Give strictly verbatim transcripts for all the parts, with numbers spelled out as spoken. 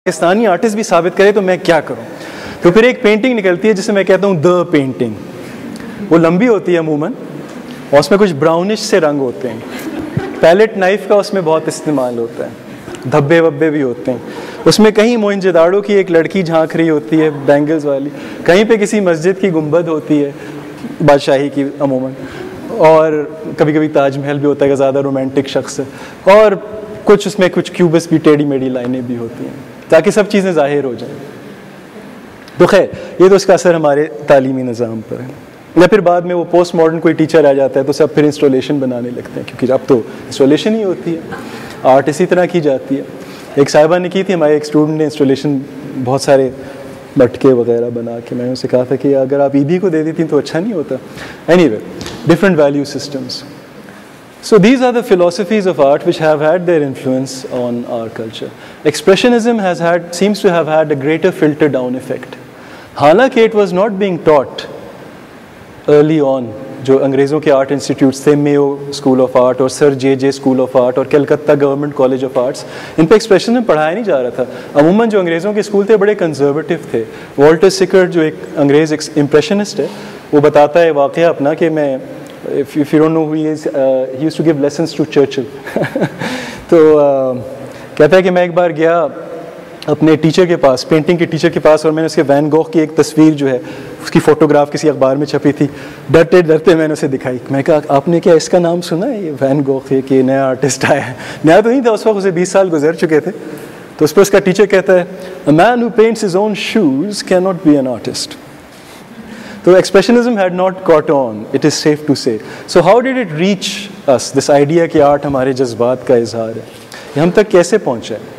Pakistani artist भी साबित करे तो मैं क्या करूं? तो फिर एक पेंटिंग निकलती है जिसे मैं कहता हूं द पेंटिंग। वो लंबी होती है अमूमन और उसमें कुछ ब्राउनिश से रंग होते हैं। पैलेट नाइफ का उसमें बहुत इस्तेमाल होता है, धब्बे वब्बे भी होते हैं उसमें। कहीं मोहनजोदाड़ो की एक लड़की झांक रही होती है बैंगल्स वाली, कहीं पे किसी मस्जिद की गुंबद होती है बादशाही की अमूमन, और कभी कभी ताजमहल भी होता है कि ज़्यादा रोमांटिक शख्स है, और कुछ उसमें कुछ क्यूबस भी टेढ़ी मेढ़ी लाइनें भी होती हैं ताकि सब चीज़ें ज़ाहिर हो जाएं। तो खैर ये तो उसका असर हमारे तालीमी निज़ाम पर है। या फिर बाद में वो पोस्ट मॉडर्न कोई टीचर आ जाता है तो सब फिर इंस्टॉलेशन बनाने लगते हैं, क्योंकि अब तो इंस्टॉलेशन ही होती है, आर्ट इसी तरह की जाती है। एक साहिबा ने की थी, हमारे एक स्टूडेंट ने इंस्टॉलेशन बहुत सारे मटके वगैरह बना के, मैंने उनसे कहा था कि अगर आप ईदी को दे देती तो अच्छा नहीं होता। Anyway, different value systems. So these are the philosophies of art which have had their influence on our culture. Expressionism has had, seems to have had a greater filter down effect. हालांकि it was not being taught early on, जो अंग्रेज़ों के art institutes थे, Mayo school of art और sir J J school of art और Calcutta government college of arts, इन पे expressionism पढ़ाया नहीं जा रहा था। अमूमन जो अंग्रेज़ों के स्कूल थे बड़े कंजर्वेटिव थे। वॉल्टर सिकर्ट जो एक अंग्रेज़ इम्प्रेशनिस्ट है, वो बताता है वाक़या अपना कि मैं, if if you don't know who he is, uh, he used to give lessons to Churchill. तो uh, कहता है कि मैं एक बार गया अपने टीचर के पास, पेंटिंग के टीचर के पास, और मैंने उसके वैन गोग की एक तस्वीर जो है उसकी फ़ोटोग्राफ किसी अखबार में छपी थी, डरते डरते मैंने उसे दिखाई। मैं कहा आपने क्या इसका नाम सुना है, ये वैन गोग है कि नया आर्टिस्ट आया है? नया तो नहीं था उस वक्त, उसे बीस साल गुजर चुके थे। तो उस पर उसका टीचर कहता है, a man who paints his own shoes can not be an artist. So expressionism had not caught on, it is safe to say. So how did it reach us, this idea कि art हमारे जज्बात का इजहार है? ये हम तक कैसे पहुँचा है?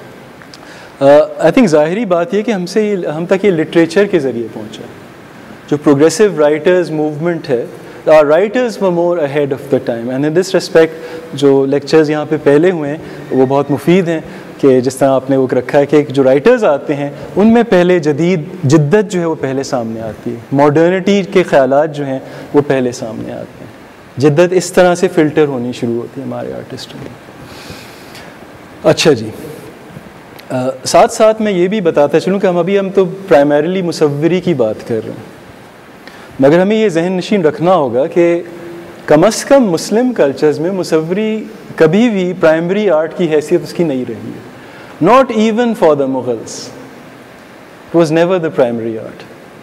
आई थिंक ज़ाहिरी बात ये कि हमसे हम तक ये लिटरेचर के ज़रिए पहुँचा है। जो प्रोग्रेसिव राइटर्स मूवमेंट है, our writers were more ahead of the time, and in this respect जो लेक्चर्स यहाँ पे पहले हुए हैं वो बहुत मुफीद हैं, कि जिस तरह आपने वो रखा है कि जो राइटर्स आते हैं उनमें पहले जदीद जिद्दत जो है वो पहले सामने आती है, मॉडर्निटी के ख़यालात जो हैं वो पहले सामने आते हैं। जिद्दत इस तरह से फ़िल्टर होनी शुरू होती है हमारे आर्टिस्टों में। अच्छा जी, आ, साथ साथ मैं ये भी बताता चलूँ कि हम अभी हम तो प्राइमरीली मुसव्वरी की बात कर रहे हैं, मगर हमें ये जहन नशीन रखना होगा कि कम अज़ कम मुस्लिम कल्चर्स में मुसव्वरी कभी भी प्राइमरी आर्ट की हैसियत उसकी नहीं रही है। Not even for the Mughals, it was never the primary art.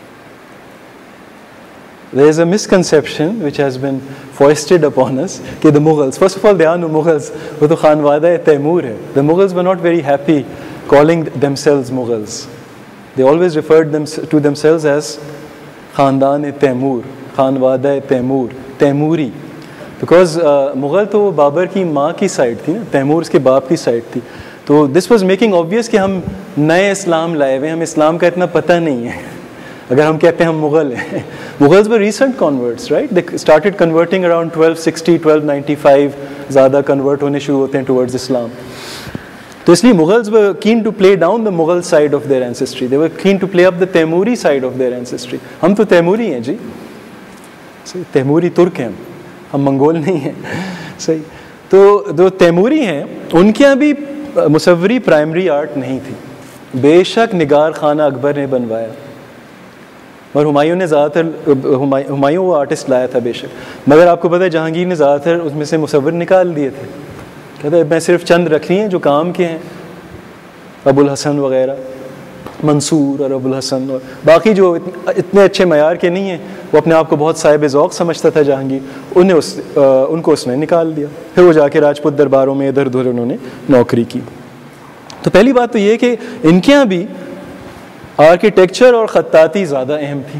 There is a misconception which has been foisted upon us कि the Mughals, first of all they are no Mughals, वो तो खानवादा तैमूर है। The Mughals were not very happy calling themselves Mughals. They always referred them to themselves as खानदान Timur, खानवादा Timur, तैमूरी, because Mughal तो बाबर की माँ की साइड थी ना, तैमूर उसके बाप की साइड थी। तो दिस वाज मेकिंग ऑब्वियस कि हम नए इस्लाम लाए हुए, हम इस्लाम का इतना पता नहीं है अगर हम कहते हैं हम मुग़ल हैं। Mughals were recent converts, right? They started converting around twelve sixty twelve ninety five, ज़्यादा कन्वर्ट होने शुरू होते हैं टुवर्ड्स इस्लाम। तो इसलिए Mughals were keen to play down the Mughal side of their ancestry, they were keen to play up the Timuri side of their ancestry. हम तो तैमूरी हैं जी, तैमूरी तुर्क हैं, हम मंगोल नहीं हैं, सही। तो जो तैमूरी हैं उनके यहाँ भी मुसव्वरी प्राइमरी आर्ट नहीं थी। बेशक निगार खाना अकबर ने बनवाया और हुमायूं ने ज़्यादातर, हुमायूं वो आर्टिस्ट लाया था बेशक, मगर आपको पता है जहांगीर ने ज़्यादातर उसमें से मुसव्विर निकाल दिए थे। कहते मैं सिर्फ चंद रख रही हैं जो काम के हैं, अबुल हसन वगैरह, मंसूर और अबुल हसन, और बाकी जो इतने अच्छे मयार के नहीं हैं, वो अपने आप को बहुत साहिब ज़ौक़ समझता था जहांगीर, उन्हें उस आ, उनको उसने निकाल दिया। फिर वो जाके राजपूत दरबारों में इधर उधर उन्होंने नौकरी की। तो पहली बात तो ये कि इनके यहाँ भी आर्किटेक्चर और ख़त्ताती ज़्यादा अहम थी।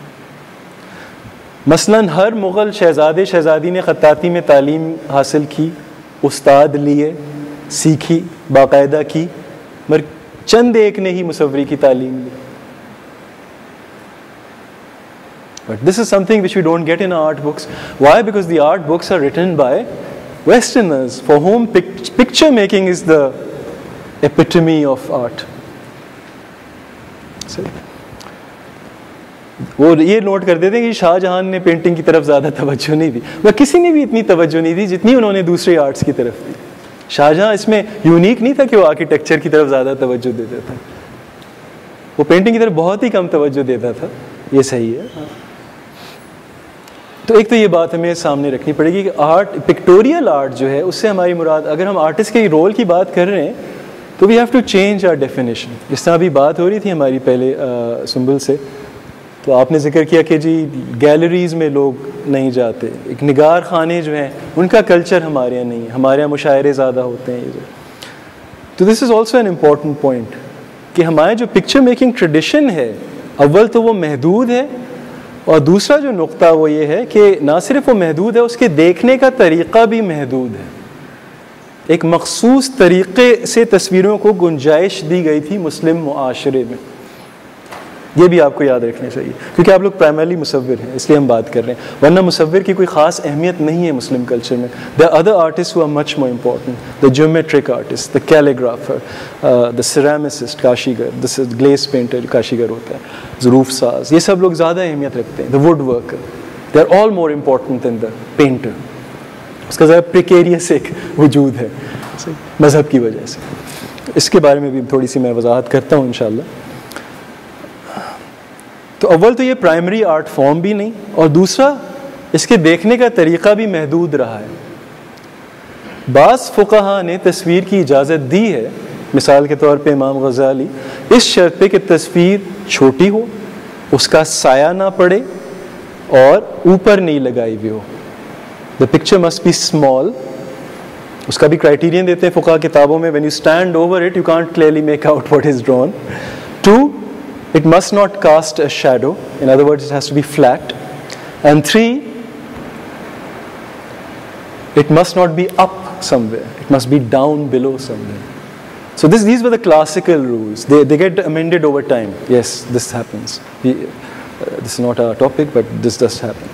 मसलन हर मुग़ल शहज़ादे शहज़ादी ने ख़त्ताती में तालीम हासिल की, उस्ताद लिए, सीखी, बाकायदा की, मगर चंद एक ने ही मुसव्वरी की तालीम ली। But this is something which we don't get in our art books. Why? Because the art books are written by Westerners for whom picture making is the epitome of art. So, वो ये note कर देते हैं कि शाहजहां ने painting की तरफ ज़्यादा तवज्जो नहीं दी, वह किसी ने भी इतनी तवज्जो नहीं दी जितनी उन्होंने दूसरे आर्ट्स की तरफ दी। शाहजहां इसमें यूनिक नहीं था कि वो आर्किटेक्चर की तरफ ज़्यादा तवज्जो देता था, वो पेंटिंग की तरफ बहुत ही कम तवज्जो देता था, ये सही है। तो एक तो ये बात हमें सामने रखनी पड़ेगी कि आर्ट, पिक्टोरियल आर्ट जो है, उससे हमारी मुराद, अगर हम आर्टिस्ट के रोल की बात कर रहे हैं तो we have to change our definition. जिस तरह अभी बात हो रही थी हमारी पहले आ, सुंबल से, तो आपने जिक्र किया कि जी गैलरीज़ में लोग नहीं जाते, एक निगार खाने जो हैं उनका कल्चर हमारे यहाँ नहीं है, हमारे यहाँ मुशायरे ज़्यादा होते हैं। ये तो this is also an important point कि हमारे जो पिक्चर मेकिंग ट्रेडिशन है, अव्वल तो वो महदूद है, और दूसरा जो नुक्ता वो ये है कि ना सिर्फ वो महदूद है, उसके देखने का तरीक़ा भी महदूद है। एक मखसूस तरीक़े से तस्वीरों को गुंजाइश दी गई थी मुस्लिम मुआशरे में, ये भी आपको याद रखना चाहिए, क्योंकि आप लोग प्राइमरली मुसव्विर हैं इसलिए हम बात कर रहे हैं, वरना मुसव्विर की कोई ख़ास अहमियत नहीं है मुस्लिम कल्चर में। The other artist who are much more important, the geometric artist, the calligrapher, the ceramicist काशीगर, द ग्लेस पेंटर काशीगर होता है, ज़रूफ साज, ये सब लोग ज़्यादा अहमियत रखते हैं। The wood worker, they are all more important than the painter. उसका ज़रा प्रिकेरियस एक वजूद है मज़हब की वजह से, इसके बारे में भी थोड़ी सी मैं वजाहत करता हूँ इंशाअल्लाह। तो अव्वल तो ये प्राइमरी आर्ट फॉर्म भी नहीं, और दूसरा इसके देखने का तरीक़ा भी महदूद रहा है। बाज़ फ़ुक़हा ने तस्वीर की इजाज़त दी है, मिसाल के तौर पे इमाम गज़ाली, इस शर्त पे कि तस्वीर छोटी हो, उसका साया ना पड़े और ऊपर नहीं लगाई हुई हो। The picture must be small, उसका भी क्राइटेरियन देते हैं फ़ुक़हा किताबों में, when you stand over it you can't clearly make out what is drawn. Two, it must not cast a shadow, in other words it has to be flat, and three, it must not be up somewhere, it must be down below somewhere. So this, these were the classical rules. They, they get amended over time. Yes, this happens. We, uh, this is not our topic, but this does happen.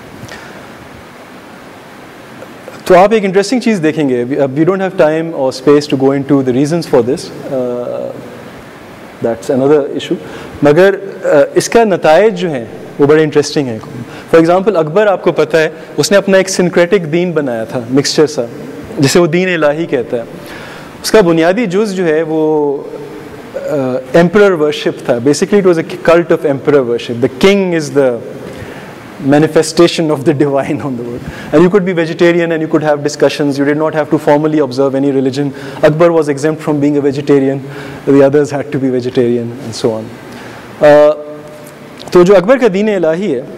तो आप एक interesting चीज़ देखेंगे, we don't have time or space to go into the reasons for this, uh, that's another issue, मगर इसका नतायज जो हैं वो बड़े इंटरेस्टिंग हैं। फॉर एग्ज़ाम्पल अकबर, आपको पता है, उसने अपना एक सिंक्रेटिक दीन बनाया था, मिक्सचर सा, जिसे वो दीन इलाही कहता है। उसका बुनियादी जुज़ जो है वो एम्परर वर्शिप था। Basically it was a cult of emperor worship. The king is the manifestation of the divine on the world, and you could be vegetarian and you could have discussions, you did not have to formally observe any religion. Akbar was exempt from being a vegetarian, the others had to be vegetarian and so on. uh, तो जो अकबर का दीन इलाही है,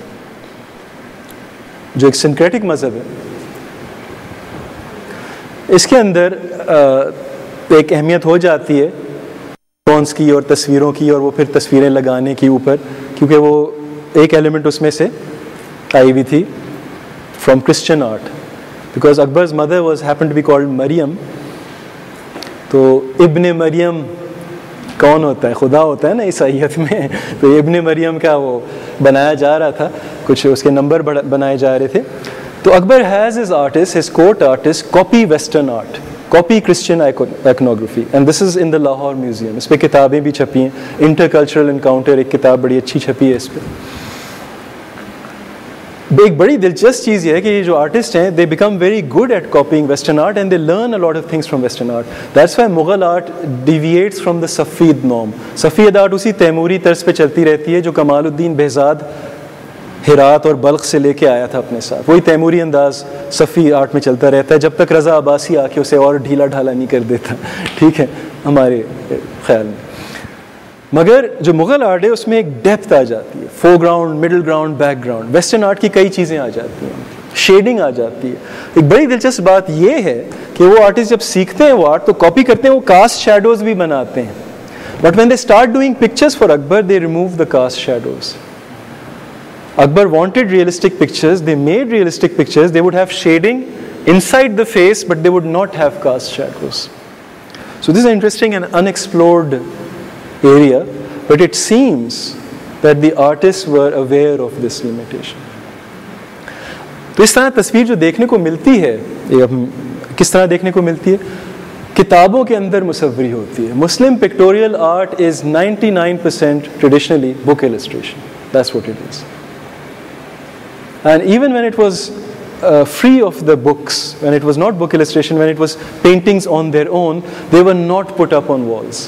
जो एक syncretic मज़हब है, इसके अंदर uh, एक अहमियत हो जाती है टोन्स की और तस्वीरों की, और वो फिर तस्वीरें लगाने की ऊपर, क्योंकि वो एक एलिमेंट उसमें से आई हुई थी from Christian art, because Akbar's mother was happen to be called Mariam. तो इब्ने मरियम कौन होता है? खुदा होता है ना ईसाईयत में। तो इब्ने मरियम का वो बनाया जा रहा था, कुछ उसके नंबर बनाए जा रहे थे। तो Akbar has his artist, his court artist copy western art, copy Christian iconography, and this is in the Lahore museum. इस पर किताबें भी छपी हैं, इंटरकल्चरल इनकाउंटर एक किताब बड़ी अच्छी छपी है इस पर। एक बड़ी दिलचस्प चीज़ ये है कि ये जो आर्टिस्ट हैं, they become very good at copying western art and they learn a lot of things from western art. That's why Mughal art deviates from the Safavid norm. Safavid art उसी तैमूरी तर्ज पे चलती रहती है जो कमालुद्दीन बेहज़ाद हिरात और बल्ख से लेके आया था अपने साथ। वही तैमूरी अंदाज सफ़ी आर्ट में चलता रहता है जब तक रज़ा अब्बासी आके उसे और ढीला ढाला नहीं कर देता, ठीक है, हमारे ख्याल में। मगर जो मुग़ल आर्ट है उसमें एक डेप्थ आ जाती है, foreground, middle ground, background. Western art की कई चीज़ें आ जाती हैं, शेडिंग आ जाती है। एक बड़ी दिलचस्प बात यह है कि वो आर्टिस्ट जब सीखते हैं वो आर्ट तो कॉपी करते हैं, वो कास्ट शैडोज़ भी बनाते हैं, but when they start doing pictures for Akbar they remove the cast shadows. Akbar wanted realistic pictures, they made realistic pictures, they would have shading inside the face, but they would not have cast shadows. So this is an interesting and unexplored area, but it seems that the artists were aware of this limitation. तो इस तरह तस्वीर जो देखने को मिलती है, किस तरह देखने को मिलती है? किताबों के अंदर मुसव्वरी होती है। Muslim pictorial art is ninety-nine percent traditionally book illustration. That's what it is. And even when it was uh, free of the books, when it was not book illustration, when it was paintings on their own, they were not put up on walls.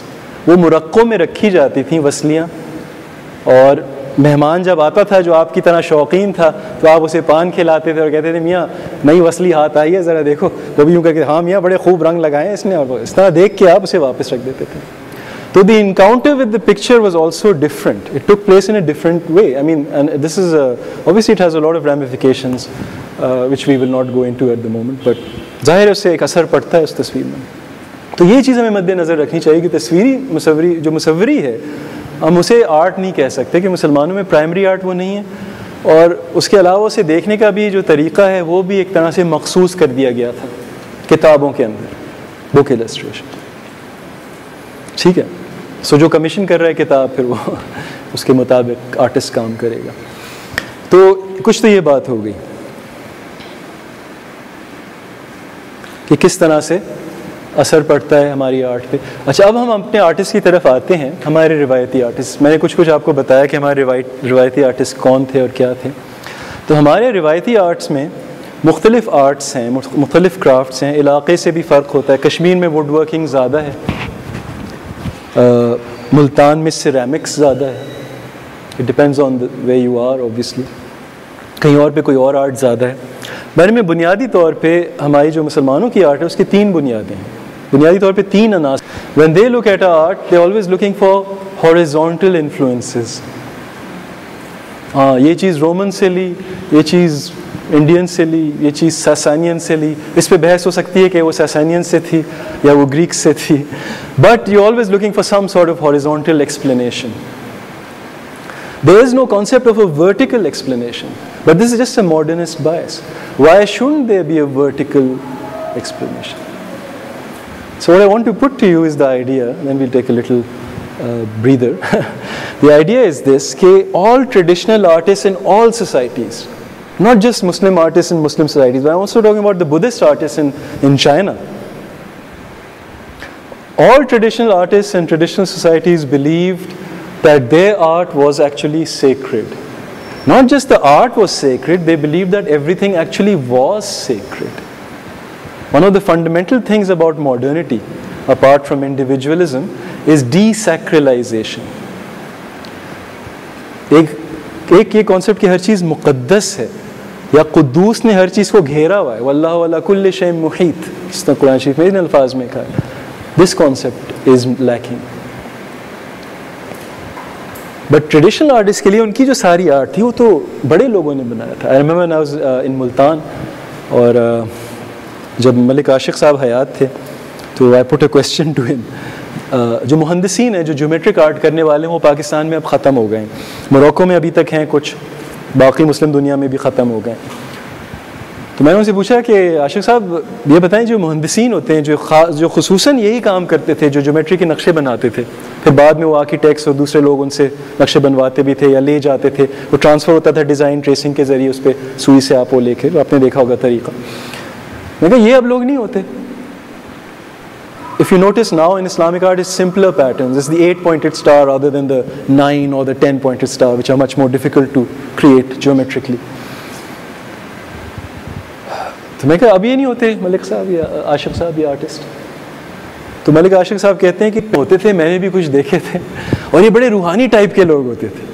वो मुरक्कों में रखी जाती थी वसलियाँ, और मेहमान जब आता था जो आपकी तरह शौकीन था तो आप उसे पान खिलाते थे और कहते थे मियाँ नई वसली हाथ आई है, ज़रा देखो। वो भी यूँ करके हाँ मियाँ बड़े खूब रंग लगाए इसने, और इस तरह देख के आप उसे वापस रख देते थे। तो the encounter with the picture was also different. It took place in a different way. I mean, and this is a, obviously it has a lot of ramifications uh, which we will not go into at the moment. But ज़ाहिर है उससे एक असर पड़ता है उस तस्वीर में। तो ये चीज़ हमें मद्देनज़र रखनी चाहिए कि तस्वीरी मुसव्वरी जो मुसव्वरी है, हम उसे आर्ट नहीं कह सकते, कि मुसलमानों में प्राइमरी आर्ट वो नहीं है, और उसके अलावा उसे देखने का भी जो तरीक़ा है वो भी एक तरह से मखसूस कर दिया गया था किताबों के अंदर, बुक इलस्ट्रेशन। ठीक है, सो so, जो कमीशन कर रहा है किताब फिर वो उसके मुताबिक आर्टिस्ट काम करेगा। तो कुछ तो ये बात हो गई कि किस तरह से असर पड़ता है हमारी आर्ट पे। अच्छा, अब हम अपने आर्टिस्ट की तरफ आते हैं, हमारे रिवायती आर्टिस्ट। मैंने कुछ कुछ आपको बताया कि हमारे रिवायती आर्टिस्ट कौन थे और क्या थे। तो हमारे रिवायती आर्ट्स में मुख्तलिफ़ आर्ट्स हैं, मुख्तलिफ़ क्राफ्ट्स हैं, इलाके से भी फ़र्क होता है। कश्मीर में वुड वर्किंग ज़्यादा है, uh, मुल्तान में सिरेमिक्स ज़्यादा है, it depends on the way you are obviously, कहीं और पे कोई और आर्ट ज़्यादा है। बारे में बुनियादी तौर पे हमारी जो मुसलमानों की आर्ट है उसकी तीन बुनियादें हैं, बुनियादी तौर पे तीन अनास। When they look at art they always looking for horizontal influences. हाँ, ये चीज़ रोमन से ली, ये चीज़ इंडियन से ली, ये चीज़ सैसानियन से ली। इस पे बहस हो सकती है कि वो सैसानियन से थी या वो ग्रीक से थी, but you always looking for some sort of horizontal explanation. There is no concept of a vertical explanation, but this is just a modernist bias. Why shouldn't there be a vertical explanation? So what I want to put to you is the idea, then we'll take a little uh, breather. The idea is this, that all traditional artists in all societies, not just Muslim artists in Muslim societies, but I'm also talking about the Buddhist artists in, in China. All traditional artists in traditional societies believed that their art was actually sacred. Not just the art was sacred, they believed that everything actually was sacred. One of the fundamental things about modernity, apart from individualism, is desacralization. एक एक ये concept कि हर चीज़ मुक़द्दस है या कुद्दूस ने हर चीज़ को घेरा हुआ है, वल्लाहु अला कुल्लि शैइन मुहीत, जिस तरह कुरान शरीफ में इन अल्फाज में कहा है। This concept is lacking. But traditional artist के लिए उनकी जो सारी आर्ट थी वो तो बड़े लोगों ने बनाया था। I remember I was in Multan, और uh, जब मलिक आशिक साहब हयात थे तो I put a question to him. जो मुहंदिसीन हैं, जो ज्योमेट्रिक आर्ट करने वाले हैं, वो पाकिस्तान में अब ख़त्म हो गए हैं, मोरक्को में अभी तक हैं कुछ, बाकी मुस्लिम दुनिया में भी ख़त्म हो गए। तो मैंने उनसे पूछा कि आशिक साहब ये बताएं, जो मुहंदिसीन होते हैं, जो खास जो खुसूसन यही काम करते थे, जो ज्योमेट्री के नक्शे बनाते थे, फिर बाद में वो आर्किटेक्ट्स और दूसरे लोग उनसे नक्शे बनवाते भी थे या ले जाते थे, वो ट्रांसफ़र होता था डिज़ाइन ट्रेसिंग के ज़रिए, उस पर सुई से आप वो लेके, तो आपने देखा होगा तरीका। मैं कहा ये अब लोग नहीं होते। If you notice now in Islamic art, it's simpler patterns. It's the eight-pointed star rather than the nine or the ten-pointed star, which are much more difficult to create geometrically. तो मैं कहा अब ये नहीं होते मलिक साहब या आशिक साहब या आर्टिस्ट। तो मलिक आशिक साहब कहते हैं कि होते थे, मैंने भी कुछ देखे थे, और ये बड़े रूहानी टाइप के लोग होते थे।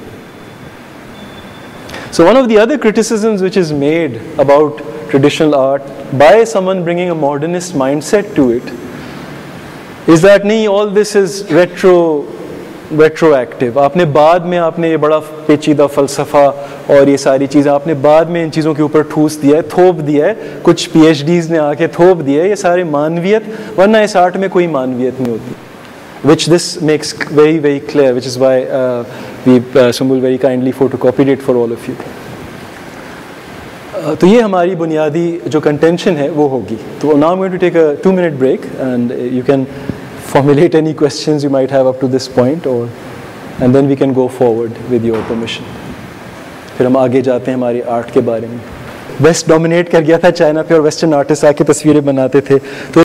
So one of the other criticisms which is made about traditional art by someone bringing a modernist mindset to it is that नहीं, all this is retro retroactive. आपने बाद में आपने ये बड़ा पेचीदा फ़लसफ़ा और ये सारी चीज़ें आपने बाद में इन चीज़ों के ऊपर ठूस दिया है, थोप दिया है, कुछ पीएचडीज़ ने आके थोप दिया है, ये सारे मानवियत, वरना इस आर्ट में कोई मानवियत नहीं होती। Which this makes very very clear, which is why uh, we uh, Sumbul very kindly photocopied it for all of you. Uh, तो ये हमारी बुनियादी जो contention है वो होगी। तो now I'm going to take a two minute break and you can formulate any questions you might have up to this point, or and then we can go forward with your permission. फिर हम आगे जाते हैं हमारी art के बारे में। Waste dominate कर गया था चाइना पे और वेस्टर्न आर्टिस्ट आके तस्वीरें बनाते थे, तो